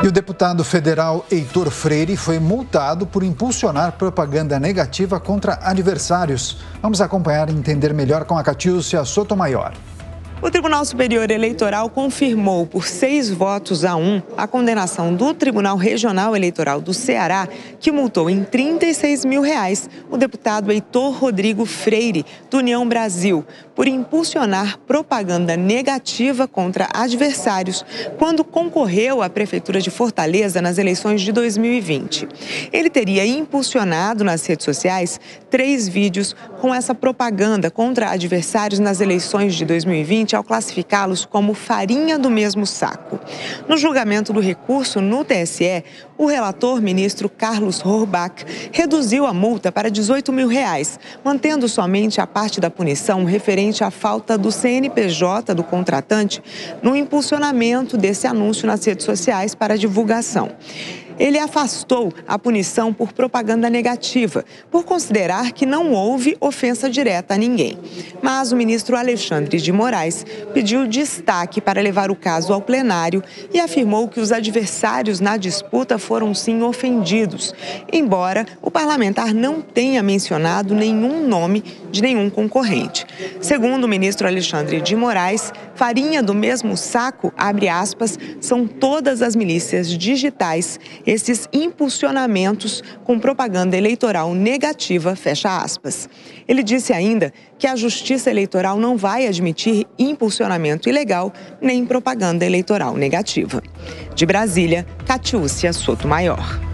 E o deputado federal Heitor Freire foi multado por impulsionar propaganda negativa contra adversários. Vamos acompanhar e entender melhor com a Catiúcia Sotomayor. O Tribunal Superior Eleitoral confirmou por 6 votos a 1 a condenação do Tribunal Regional Eleitoral do Ceará, que multou em R$36 mil o deputado Heitor Rodrigo Freire, do União Brasil, por impulsionar propaganda negativa contra adversários quando concorreu à Prefeitura de Fortaleza nas eleições de 2020. Ele teria impulsionado nas redes sociais 3 vídeos com essa propaganda contra adversários nas eleições de 2020, ao classificá-los como farinha do mesmo saco. No julgamento do recurso no TSE, o relator, ministro Carlos Horbach, reduziu a multa para R$18 mil, mantendo somente a parte da punição referente à falta do CNPJ do contratante no impulsionamento desse anúncio nas redes sociais para divulgação. Ele afastou a punição por propaganda negativa, por considerar que não houve ofensa direta a ninguém. Mas o ministro Alexandre de Moraes pediu destaque para levar o caso ao plenário e afirmou que os adversários na disputa foram sim ofendidos, embora o parlamentar não tenha mencionado nenhum nome de nenhum concorrente. Segundo o ministro Alexandre de Moraes, farinha do mesmo saco, abre aspas, são todas as milícias digitais, esses impulsionamentos com propaganda eleitoral negativa, fecha aspas. Ele disse ainda que a Justiça Eleitoral não vai admitir impulsionamento ilegal nem propaganda eleitoral negativa. De Brasília, Catiúcia Sotomayor.